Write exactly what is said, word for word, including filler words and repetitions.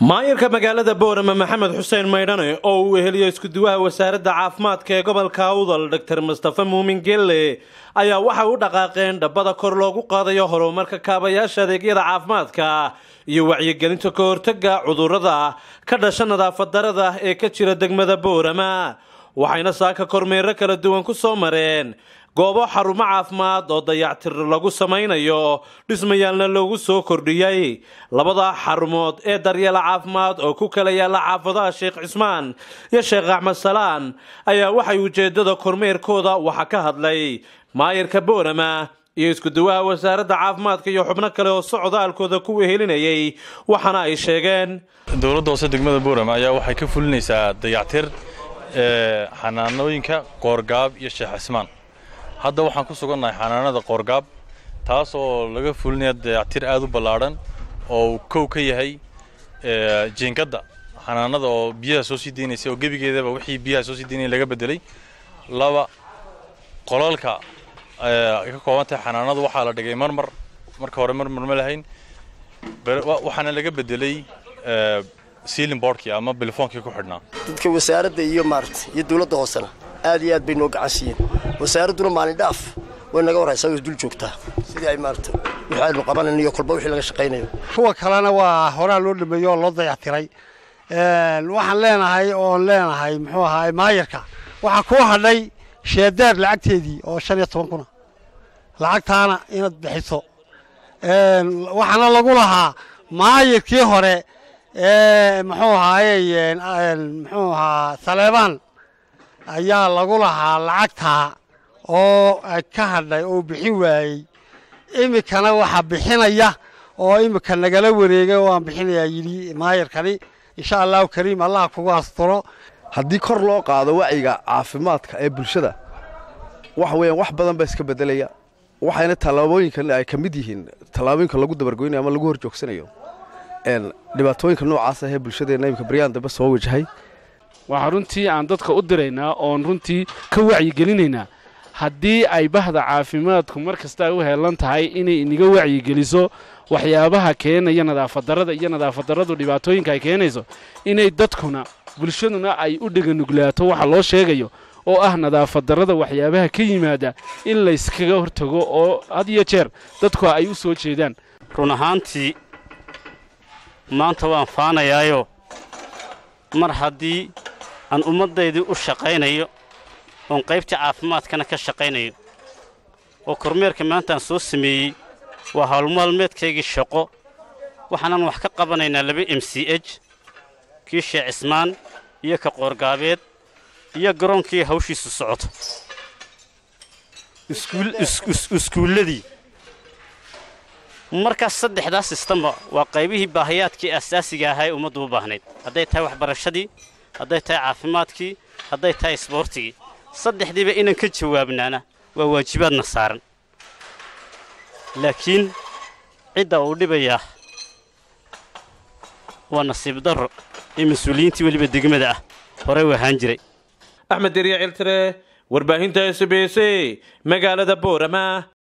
maayirka magaalada Boorama Maxamed Xuseen Maydhane oo uu heliyo isku duwaha wasaaradda caafimaadka ee gobolka Awdal Doctor Mustafa Muumin Gelle ayaa waxa uu dhaqaaqeen dhabada kor loogu qaadayo horumarka kaabayaasha adeegyada caafimaadka iyo wacyigelinta ka hortagga cudurrada ka dhasha nadaafad darrada ee ka jira degmada Boorama waxayna saaka kormeero kala duwan ku soo mareen goobo xarumo caafimaad oo dayactir lagu samaynayo dhismayaalna loogu soo kordhiyay labada xarumood ee daryeel caafimaad oo ku kala yaala xaafadaha Sheekh Cismaan iyo Sheekh Axmed Salaan ayaa waxay ujeedada kormeerkooda waxa ka hadlay maayirka Boorama iyo isku duwaha wasaaradda caafimaadka iyo xubno kale oo socdaalkooda ku wehelinayay waxana ay sheegeen dawladda hoose degmada Boorama ayaa waxay ka fulinaysaa dayactir ee xanaanooyinka Qoorgaab iyo Sheekh Cismaan hadda waxaan ku sugannahay xanaanada Qoorgaab taas oo laga fulinayo dayactir aad u ballaaran oo kow ka yahay ee jinkada xanaanada oo biyaha soo sii deynaysa oo gabigeedaba wixii biyaha soo sii deynay laga bedelay laba qolalka ee ka koobantay xanaanada waxa la dhigay marmar marka hore marmar ma lahayn waxaana laga bedelay ee ceiling boardki ama bilfoonki ku xidhnaa dadka wasaaradda iyo maarta iyo dawladda hoosena aad iyo aad bay noo gacansiiyeen wasaaraduna maalin dhaaf way naga waraysaa dul joogtaa sidii ay maarta waxaanu qabanayno kolba wixii laga shaqeynayo kuwa kalena waa horaa loo dhameeyo loo dayactiray ee waxaan leenahay oo leenahay muxuu ahaa maayirka waxa ku hadhay sheedaar lacagteedii oo shan iyo toban kun lacagtaana inaad bixiso ee waxana lagu lahaa maayirkii hore ee muxuu ahaayeen muxuu ahaa Saleebaan ayaa lagu lahaa lacagta oo ka hadhay oo bixin waayay imikana waxa bixinaya oo imika nagala wareegay oo aan bixinaya yiri maayirkani insha Allah kariim Allah kugu asturo haddii kor loo qaado wacyiga caafimaadka ee bulshada wax weyn wax badan ba iska bedelaya waxayna talaabooyinkan ay kamid yihiin talaabooyinka lagu dabargoynayo ama lagu horjoogsanayo een dhibaatooyinka noocaas ah ee bulshadeena imika bariyaan daba soo wajahay waxa runtii aan dadka u direynaa oo runtii ka wacyi gelinaynaa haddii ay bahda caafimaadku markasta u heelan tahay inay iniga wacyi geliso waxyaabaha keenaya nadaafad darrada iyo nadaafad darradu dhibaatooyinka ay keenayso inay dadkuna bulshaduna ay u dhiganuglaato waxa loo sheegayo oo ah nadaafad darrada waxyaabaha ka yimaada in la iskaga hortago oo had iyo jeer dadku ay u soo jeedaan run ahaantii maanta waan faanayaayo mar haddii aan ummadaydu u shaqaynayo oo qaybta caafimaadkana ka shaqaynayo oo kormeerka maanta aan soo sameeyay waa hawl maalmeedkayga shaqo waxaan wax ka qabanaynaa laba M C H kii Sheekh Cismaan iyo ka Qoorgaabeed iyo garoonkii hawshiisu socoto iskuul iskuuladii marka saddexdaas system waa qaybihii baahiyaadkii asaasiga ah ee ummaddu u baahnayd haday tahay waxbarashadii haday tahay caafimaadkii haday tahay sportigii saddexdiiba inaan ka jawaabnaana waa waajibaadna saaran laakiin cidda uu dhibaya waa nasiib darro ee mas'uuliyiintii waliba degmada ah hore waxaan jiray Axmed Diriye Ciltire warbaahinta S B C magaalada Boorama.